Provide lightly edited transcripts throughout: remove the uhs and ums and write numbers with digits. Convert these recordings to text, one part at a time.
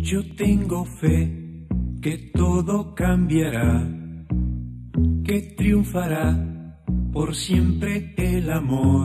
Yo tengo fe que todo cambiará, que triunfará por siempre el amor.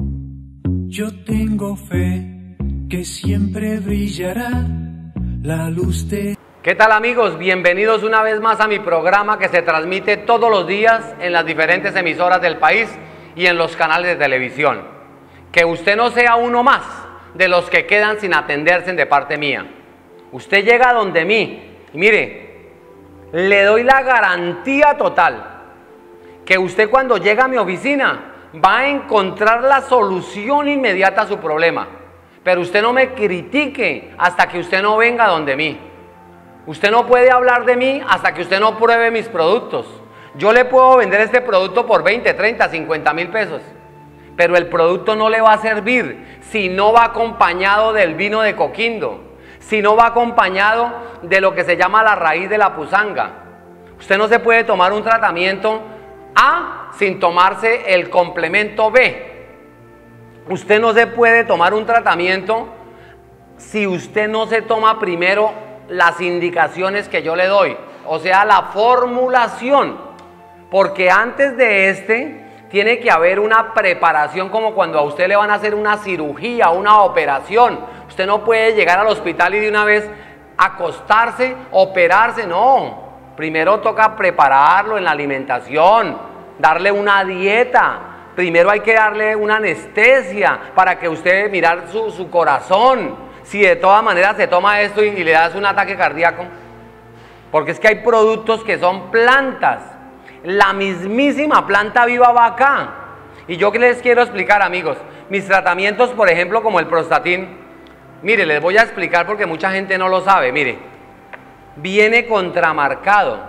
Yo tengo fe que siempre brillará la luz de... ¿Qué tal, amigos? Bienvenidos una vez más a mi programa que se transmite todos los días en las diferentes emisoras del país y en los canales de televisión. Que usted no sea uno más de los que quedan sin atenderse de parte mía. Usted llega donde mí y mire, le doy la garantía total que usted cuando llega a mi oficina va a encontrar la solución inmediata a su problema. Pero usted no me critique hasta que usted no venga donde mí. Usted no puede hablar de mí hasta que usted no pruebe mis productos. Yo le puedo vender este producto por 20, 30, 50 mil pesos. Pero el producto no le va a servir si no va acompañado del vino de Coquindo. Si no va acompañado de lo que se llama la raíz de la pusanga. Usted no se puede tomar un tratamiento A sin tomarse el complemento B. Usted no se puede tomar un tratamiento si usted no se toma primero las indicaciones que yo le doy, o sea, la formulación, porque antes de tiene que haber una preparación, como cuando a usted le van a hacer una cirugía, una operación. Usted no puede llegar al hospital y de una vez acostarse, operarse, no. Primero toca prepararlo en la alimentación, darle una dieta. Primero hay que darle una anestesia para que usted mirar su corazón. Si de todas maneras se toma esto y le das un ataque cardíaco. Porque es que hay productos que son plantas. La mismísima planta viva va acá. Y yo que les quiero explicar, amigos, mis tratamientos, por ejemplo, como el Prostatin. Mire, les voy a explicar porque mucha gente no lo sabe. Mire, viene contramarcado.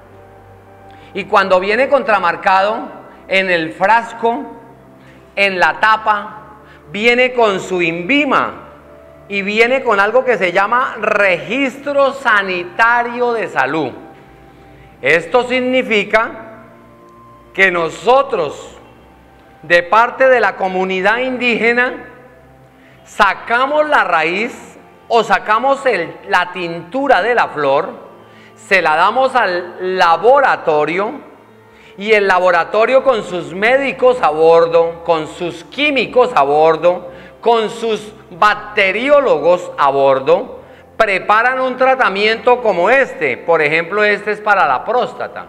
Y cuando viene contramarcado, en el frasco, en la tapa, viene con su INVIMA. Y viene con algo que se llama Registro Sanitario de Salud. Esto significa que nosotros, de parte de la comunidad indígena, sacamos la raíz o sacamos la tintura de la flor, se la damos al laboratorio y el laboratorio con sus médicos a bordo, con sus químicos a bordo, con sus bacteriólogos a bordo, preparan un tratamiento como este. Por ejemplo, este es para la próstata.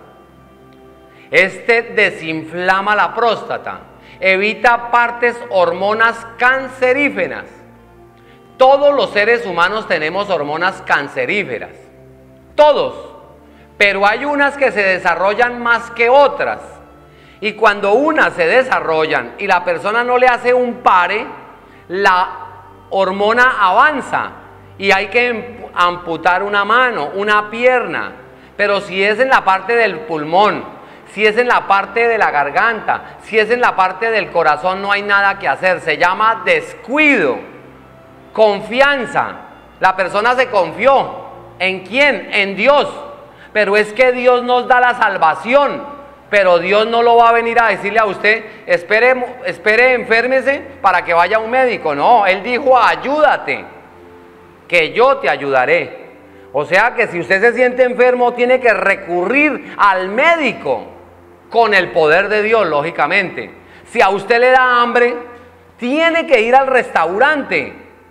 Este desinflama la próstata, evita partes hormonas cancerígenas. Todos los seres humanos tenemos hormonas cancerígenas, todos, pero hay unas que se desarrollan más que otras. Y cuando unas se desarrollan y la persona no le hace un pare, la hormona avanza y hay que amputar una mano, una pierna. Pero si es en la parte del pulmón, si es en la parte de la garganta, si es en la parte del corazón, no hay nada que hacer. Se llama descuido. Confianza. La persona se confió. ¿En quién? En Dios. Pero es que Dios nos da la salvación. Pero Dios no lo va a venir a decirle a usted, espere, enférmese para que vaya a un médico. No, Él dijo, ayúdate, que yo te ayudaré. O sea que si usted se siente enfermo, tiene que recurrir al médico con el poder de Dios, lógicamente. Si a usted le da hambre, tiene que ir al restaurante.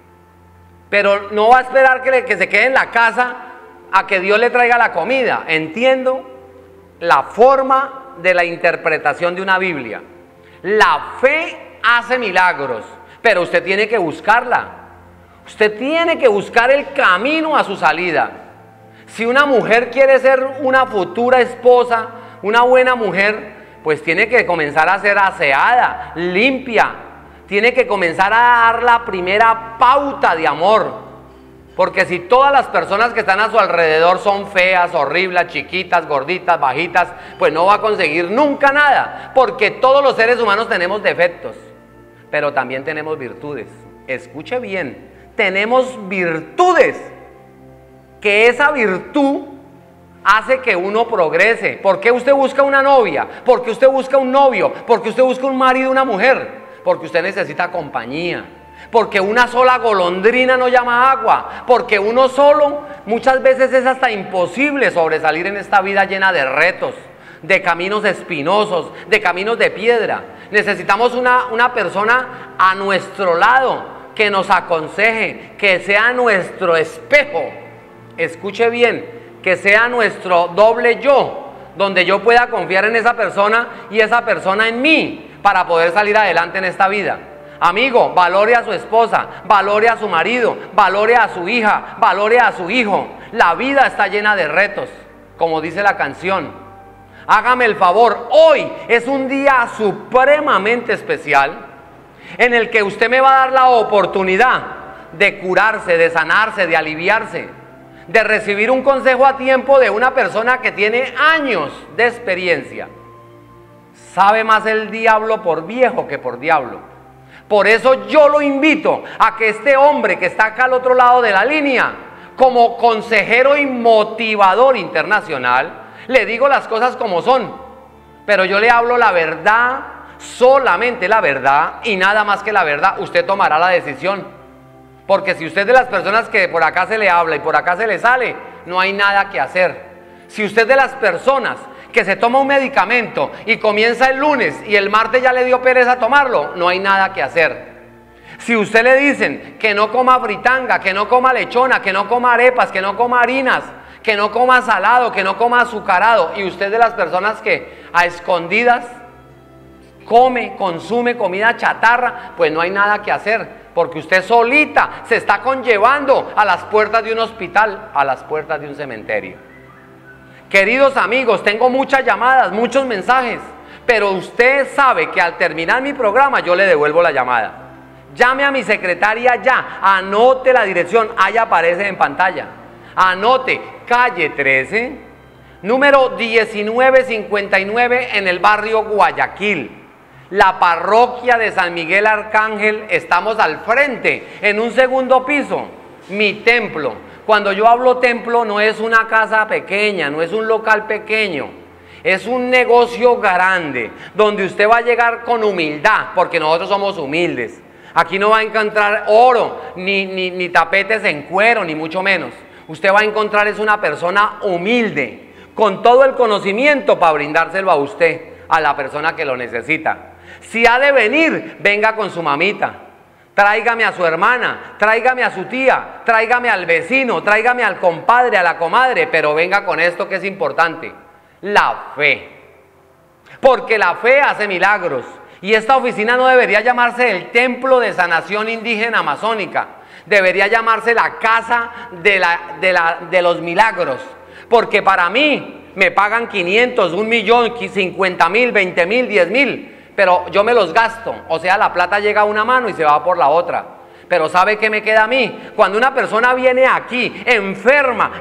Pero no va a esperar que se quede en la casa a que Dios le traiga la comida. Entiendo la forma de la interpretación de una Biblia. La fe hace milagros, pero usted tiene que buscarla. Usted tiene que buscar el camino a su salida. Si una mujer quiere ser una futura esposa, una buena mujer, pues tiene que comenzar a ser aseada, limpia. Tiene que comenzar a dar la primera pauta de amor. Porque si todas las personas que están a su alrededor son feas, horribles, chiquitas, gorditas, bajitas, pues no va a conseguir nunca nada. Porque todos los seres humanos tenemos defectos, pero también tenemos virtudes. Escuche bien, tenemos virtudes, que esa virtud hace que uno progrese. ¿Por qué usted busca una novia? ¿Por qué usted busca un novio? ¿Por qué usted busca un marido, una mujer? Porque usted necesita compañía. porque una sola golondrina no llama agua, porque uno solo muchas veces es hasta imposible sobresalir en esta vida llena de retos, de caminos espinosos, de caminos de piedra. Necesitamos una persona a nuestro lado que nos aconseje, que sea nuestro espejo. Escuche bien, que sea nuestro doble yo, donde yo pueda confiar en esa persona y esa persona en mí para poder salir adelante en esta vida. Amigo, valore a su esposa, valore a su marido, valore a su hija, valore a su hijo. La vida está llena de retos, como dice la canción. Hágame el favor, hoy es un día supremamente especial en el que usted me va a dar la oportunidad de curarse, de sanarse, de aliviarse, de recibir un consejo a tiempo de una persona que tiene años de experiencia. Sabe más el diablo por viejo que por diablo. Por eso yo lo invito a que este hombre que está acá al otro lado de la línea, como consejero y motivador internacional, le digo las cosas como son, pero yo le hablo la verdad, solamente la verdad y nada más que la verdad. Usted tomará la decisión, porque si usted es de las personas que por acá se le habla y por acá se le sale, no hay nada que hacer. Si usted es de las personas que se toma un medicamento y comienza el lunes y el martes ya le dio pereza tomarlo, no hay nada que hacer. Si usted le dicen que no coma fritanga, que no coma lechona, que no coma arepas, que no coma harinas, que no coma salado, que no coma azucarado, y usted es de las personas que a escondidas consume comida chatarra, pues no hay nada que hacer, porque usted solita se está conllevando a las puertas de un hospital, a las puertas de un cementerio. Queridos amigos, tengo muchas llamadas, muchos mensajes, pero usted sabe que al terminar mi programa yo le devuelvo la llamada. Llame a mi secretaria ya, anote la dirección, ahí aparece en pantalla. Anote, calle 13, número 1959 en el barrio Guayaquil. La parroquia de San Miguel Arcángel, estamos al frente, en un segundo piso, mi templo. Cuando yo hablo templo no es una casa pequeña, no es un local pequeño, es un negocio grande, donde usted va a llegar con humildad, porque nosotros somos humildes. Aquí no va a encontrar oro, ni tapetes en cuero, ni mucho menos. Usted va a encontrar es una persona humilde, con todo el conocimiento para brindárselo a usted, a la persona que lo necesita. Si ha de venir, venga con su mamita. Tráigame a su hermana, tráigame a su tía, tráigame al vecino, tráigame al compadre, a la comadre, pero venga con esto que es importante, la fe. Porque la fe hace milagros. Y esta oficina no debería llamarse el Templo de Sanación Indígena Amazónica, debería llamarse la Casa de los Milagros. Porque para mí me pagan 500, 1.000.000, 50.000, 20.000, 10.000. Pero yo me los gasto, o sea, la plata llega a una mano y se va por la otra. Pero ¿sabe qué me queda a mí? Cuando una persona viene aquí enferma,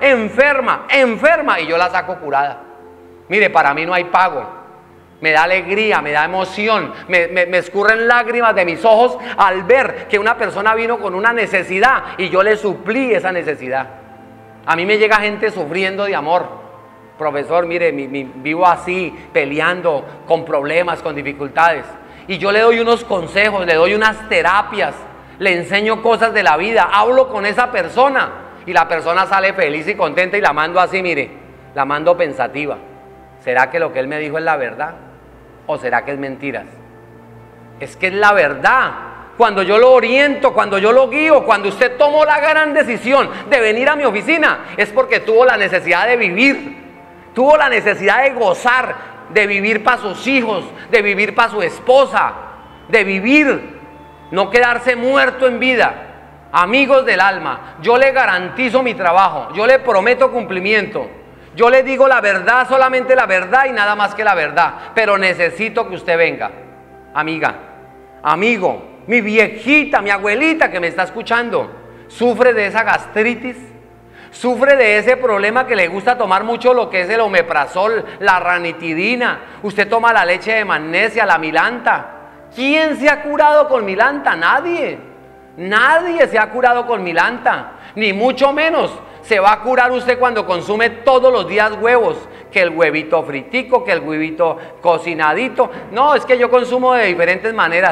y yo la saco curada. Mire, para mí no hay pago. Me da alegría, me da emoción, me escurren lágrimas de mis ojos al ver que una persona vino con una necesidad y yo le suplí esa necesidad. A mí me llega gente sufriendo de amor. Profesor, mire, vivo así, peleando, con problemas, con dificultades. Y yo le doy unos consejos, le doy unas terapias, le enseño cosas de la vida, hablo con esa persona y la persona sale feliz y contenta y la mando así, mire, la mando pensativa. ¿Será que lo que él me dijo es la verdad? ¿O será que es mentiras? Es que es la verdad. Cuando yo lo oriento, cuando yo lo guío, cuando usted tomó la gran decisión de venir a mi oficina, es porque tuvo la necesidad de vivir. Tuvo la necesidad de gozar, de vivir para sus hijos, de vivir para su esposa, de vivir, no quedarse muerto en vida. Amigos del alma, yo le garantizo mi trabajo, yo le prometo cumplimiento. Yo le digo la verdad, solamente la verdad y nada más que la verdad. Pero necesito que usted venga, amiga, amigo, mi viejita, mi abuelita que me está escuchando, sufre de esa gastritis. Sufre de ese problema que le gusta tomar mucho lo que es el omeprazol, la ranitidina. Usted toma la leche de magnesia, la milanta. ¿Quién se ha curado con milanta? Nadie. Nadie se ha curado con milanta. Ni mucho menos se va a curar usted cuando consume todos los días huevos. Que el huevito fritico, que el huevito cocinadito. No, es que yo consumo de diferentes maneras.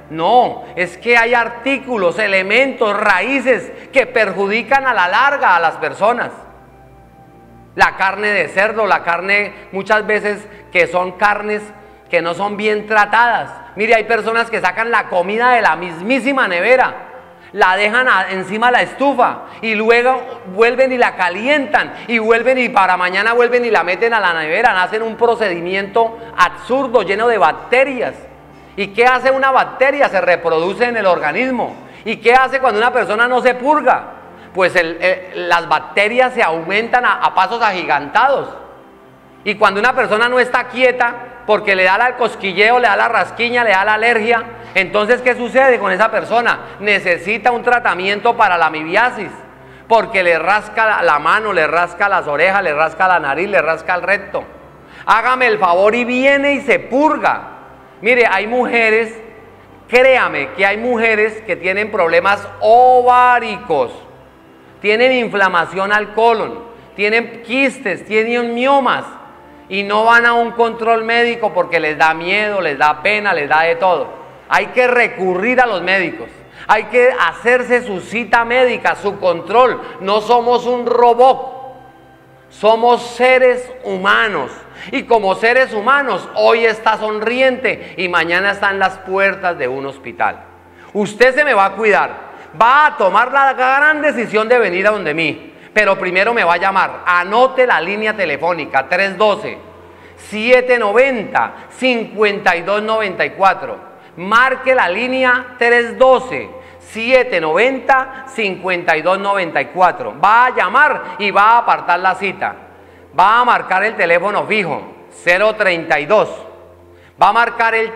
No, es que hay artículos, elementos, raíces que perjudican a la larga a las personas. La carne de cerdo, la carne muchas veces que son carnes que no son bien tratadas. Mire, hay personas que sacan la comida de la mismísima nevera, la dejan encima de la estufa y luego vuelven y la calientan y vuelven y para mañana vuelven y la meten a la nevera. Hacen un procedimiento absurdo, lleno de bacterias. ¿Y qué hace una bacteria? Se reproduce en el organismo. ¿Y qué hace cuando una persona no se purga? Pues las bacterias se aumentan a pasos agigantados. Y cuando una persona no está quieta, porque le da el cosquilleo, le da la rasquiña, le da la alergia, entonces ¿qué sucede con esa persona? Necesita un tratamiento para la amibiasis, porque le rasca la mano, le rasca las orejas, le rasca la nariz, le rasca el recto. Hágame el favor y viene y se purga. Mire, hay mujeres, créame que hay mujeres que tienen problemas ováricos, tienen inflamación al colon, tienen quistes, tienen miomas y no van a un control médico porque les da miedo, les da pena, les da de todo. Hay que recurrir a los médicos, hay que hacerse su cita médica, su control. No somos un robot, somos seres humanos. Y como seres humanos, hoy está sonriente y mañana está en las puertas de un hospital. Usted se me va a cuidar, va a tomar la gran decisión de venir a donde mí, pero primero me va a llamar. Anote la línea telefónica 312-790-5294. Marque la línea 312-790-5294. Va a llamar y va a apartar la cita. Va a marcar el teléfono fijo 032, va a marcar el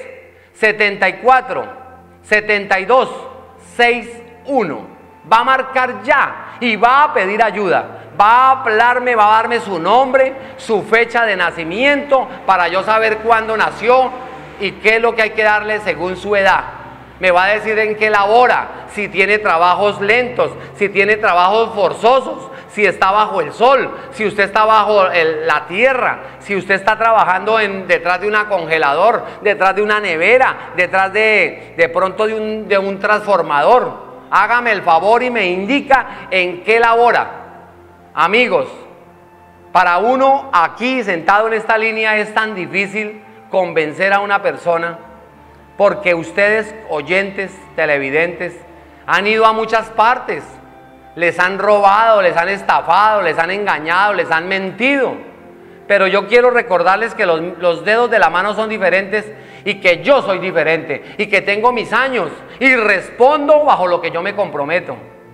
374-7261, va a marcar ya y va a pedir ayuda. Va a hablarme, va a darme su nombre, su fecha de nacimiento para yo saber cuándo nació y qué es lo que hay que darle según su edad. Me va a decir en qué labora, si tiene trabajos lentos, si tiene trabajos forzosos, si está bajo el sol, si usted está bajo la tierra, si usted está trabajando detrás de un congelador, detrás de una nevera, detrás de pronto de un transformador. Hágame el favor y me indica en qué labora. Amigos, para uno aquí sentado en esta línea es tan difícil convencer a una persona, porque ustedes, oyentes, televidentes, han ido a muchas partes, les han robado, les han estafado, les han engañado, les han mentido. Pero yo quiero recordarles que los dedos de la mano son diferentes y que yo soy diferente y que tengo mis años y respondo bajo lo que yo me comprometo.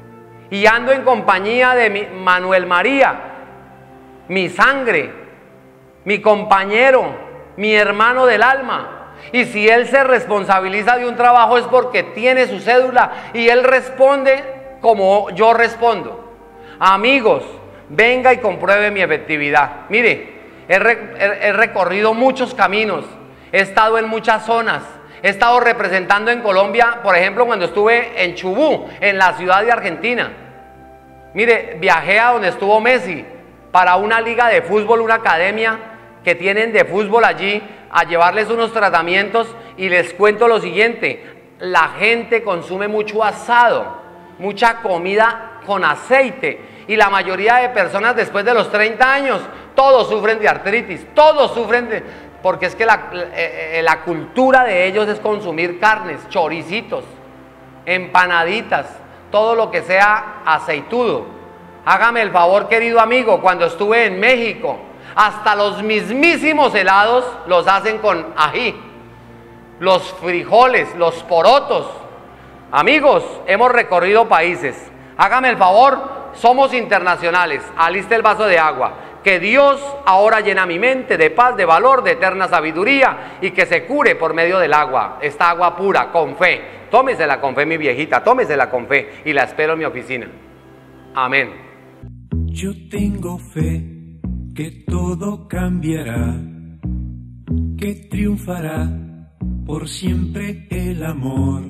Y ando en compañía de Manuel María, mi sangre, mi compañero, mi hermano del alma. Y si él se responsabiliza de un trabajo es porque tiene su cédula y él responde como yo respondo. Amigos, venga y compruebe mi efectividad. Mire, he recorrido muchos caminos, he estado en muchas zonas, he estado representando en Colombia, por ejemplo, cuando estuve en Chubú, en la ciudad de Argentina. Mire, viajé a donde estuvo Messi para una liga de fútbol, una academia que tienen de fútbol allí, a llevarles unos tratamientos, y les cuento lo siguiente: la gente consume mucho asado, mucha comida con aceite, y la mayoría de personas después de los 30 años, todos sufren de artritis, todos sufren porque es que la cultura de ellos es consumir carnes, choricitos, empanaditas, todo lo que sea aceitudo. Hágame el favor, querido amigo, cuando estuve en México, hasta los mismísimos helados los hacen con ají, los frijoles, los porotos. Amigos, hemos recorrido países. Hágame el favor, somos internacionales. Aliste el vaso de agua. Que Dios ahora llena mi mente de paz, de valor, de eterna sabiduría, y que se cure por medio del agua. Esta agua pura, con fe. Tómesela con fe, mi viejita, tómesela con fe, y la espero en mi oficina. Amén. Yo tengo fe que todo cambiará, que triunfará por siempre el amor.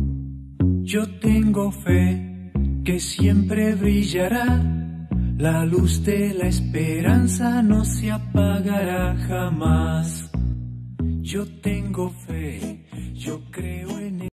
Yo tengo fe que siempre brillará, la luz de la esperanza no se apagará jamás. Yo tengo fe. Yo creo en